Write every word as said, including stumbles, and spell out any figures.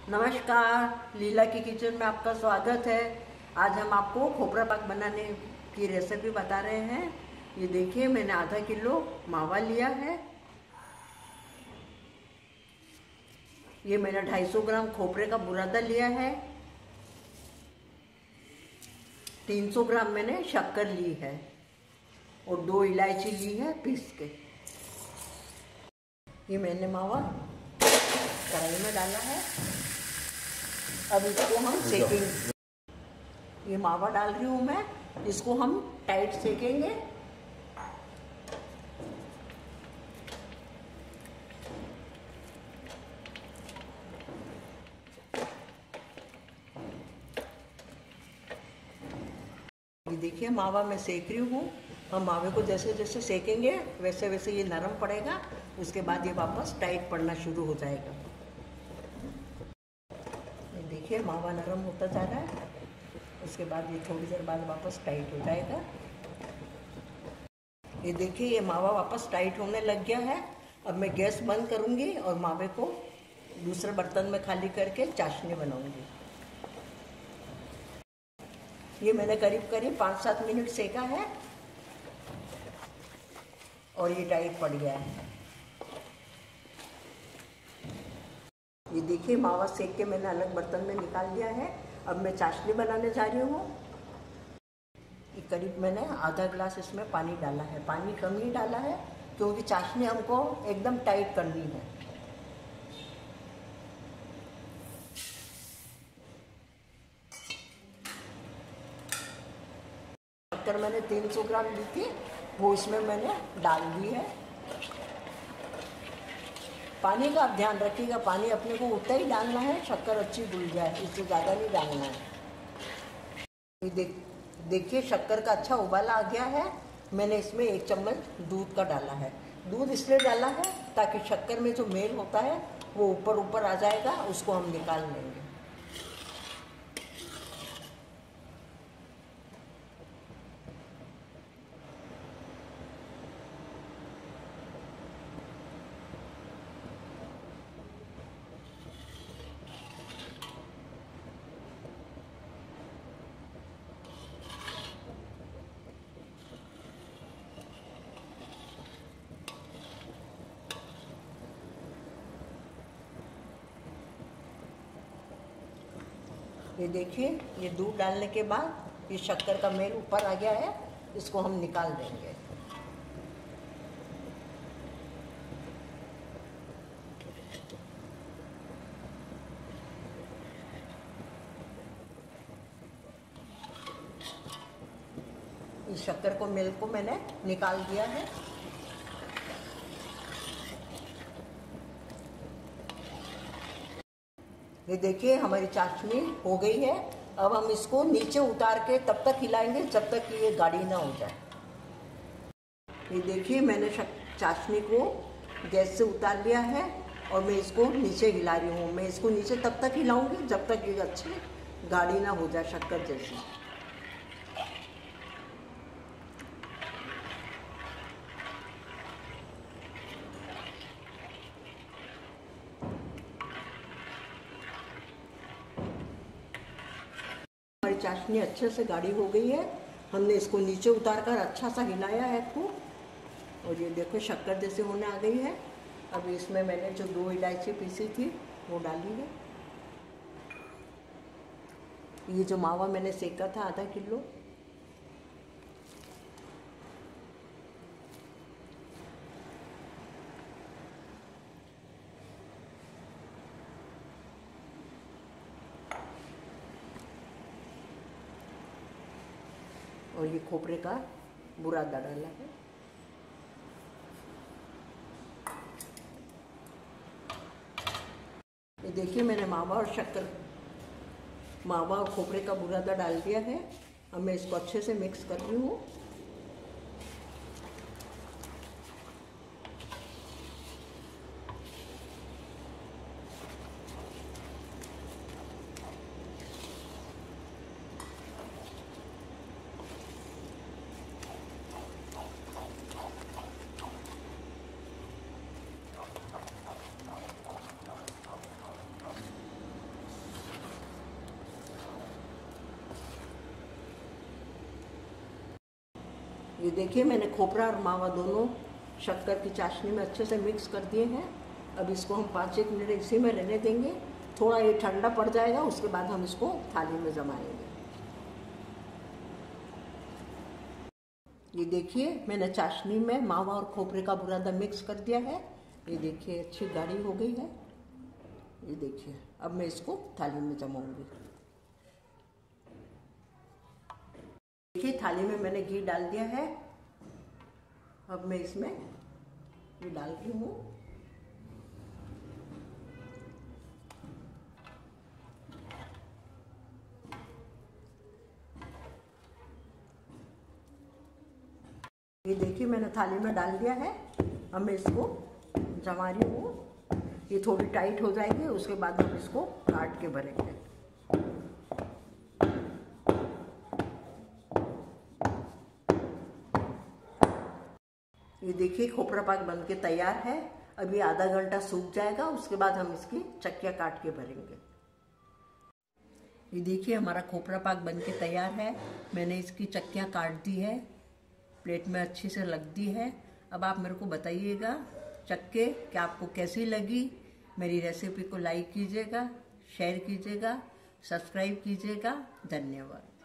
नमस्कार, लीला की किचन में आपका स्वागत है। आज हम आपको खोपरा पाक बनाने की रेसिपी बता रहे हैं। ये देखिए, मैंने आधा किलो मावा लिया है। ये मैंने दो सौ पचास ग्राम खोपरे का बुरादा लिया है। तीन सौ ग्राम मैंने शक्कर ली है और दो इलायची ली है पीस के। ये मैंने मावा कढ़ाई में डाला है। अब इसको हम सेकेंगे। ये मावा डाल रही हूँ मैं, इसको हम टाइट सेकेंगे। ये देखिए, मावा मैं सेक रही हूँ। हम मावे को जैसे जैसे सेकेंगे वैसे वैसे ये नरम पड़ेगा। उसके बाद ये वापस टाइट पड़ना शुरू हो जाएगा। देखिए, मावा नरम होता जा रहा है। उसके बाद ये थोड़ी देर बाद वापस टाइट हो जाएगा। ये देखिए, ये मावा वापस टाइट होने लग गया है। अब मैं गैस बंद करूंगी और मावे को दूसरे बर्तन में खाली करके चाशनी बनाऊंगी। ये मैंने करीब करीब पाँच सात मिनट सेका है और ये टाइट पड़ गया है। ये देखिए, मावा सेक के मैंने अलग बर्तन में निकाल लिया है। अब मैं चाशनी बनाने जा रही हूँ। ये करीब मैंने आधा गिलास इसमें पानी डाला है। पानी कम ही डाला है क्योंकि चाशनी हमको एकदम टाइट करनी है। शक्कर मैंने तीन सौ ग्राम ली थी, वो इसमें मैंने डाल दी है। पानी का आप ध्यान रखिएगा, पानी अपने को उतना ही डालना है, शक्कर अच्छी घुल जाए, इससे ज़्यादा नहीं डालना है। ये देख देखिए, शक्कर का अच्छा उबाला आ गया है। मैंने इसमें एक चम्मच दूध का डाला है। दूध इसलिए डाला है ताकि शक्कर में जो मेल होता है वो ऊपर ऊपर आ जाएगा, उसको हम निकाल लेंगे। ये देखिए, ये दूध डालने के बाद ये शक्कर का मेल ऊपर आ गया है। इसको हम निकाल देंगे। इस शक्कर को मेल को मैंने निकाल दिया है। ये देखिए, हमारी चाशनी हो गई है। अब हम इसको नीचे उतार के तब तक हिलाएंगे जब तक कि ये गाढ़ी ना हो जाए। ये देखिए, मैंने चाशनी को गैस से उतार लिया है और मैं इसको नीचे हिला रही हूँ। मैं इसको नीचे तब तक हिलाऊंगी जब तक ये अच्छी गाढ़ी ना हो जाए, शक्कर जैसी। हमारी चाशनी अच्छे से गाढ़ी हो गई है। हमने इसको नीचे उतार कर अच्छा सा हिलाया है खूब, और ये देखो शक्कर जैसे होने आ गई है। अब इसमें मैंने जो दो इलायची पीसी थी वो डाली है। ये जो मावा मैंने सेका था आधा किलो, और ये खोपरे का बुरादा डाला है। ये देखिए, मैंने मावा और शक्कर मावा और खोपरे का बुरादा डाल दिया है। अब मैं इसको अच्छे से मिक्स कर रही हूँ। ये देखिए मैंने खोपरा और मावा दोनों शक्कर की चाशनी में अच्छे से मिक्स कर दिए हैं। अब इसको हम पाँच एक मिनट इसी में रहने देंगे। थोड़ा ये ठंडा पड़ जाएगा, उसके बाद हम इसको थाली में जमाएंगे। ये देखिए मैंने चाशनी में मावा और खोपरे का बुरादा मिक्स कर दिया है। ये देखिए अच्छी गाढ़ी हो गई है। ये देखिए अब मैं इसको थाली में जमाऊंगी। देखिए थाली में मैंने घी डाल दिया है। अब मैं इसमें ये डाल रही हूँ। ये देखिए मैंने थाली में डाल दिया है। अब मैं इसको जमा रही हूँ। ये थोड़ी टाइट हो जाएगी, उसके बाद हम इसको काट के भरेंगे। ये देखिए खोपरा पाक बन के तैयार है। अभी आधा घंटा सूख जाएगा, उसके बाद हम इसकी चक्कियाँ काट के भरेंगे। ये देखिए हमारा खोपरा पाक बन के तैयार है। मैंने इसकी चक्कियाँ काट दी है, प्लेट में अच्छी से लग दी है। अब आप मेरे को बताइएगा चक्के कि आपको कैसी लगी। मेरी रेसिपी को लाइक कीजिएगा, शेयर कीजिएगा, सब्सक्राइब कीजिएगा। धन्यवाद।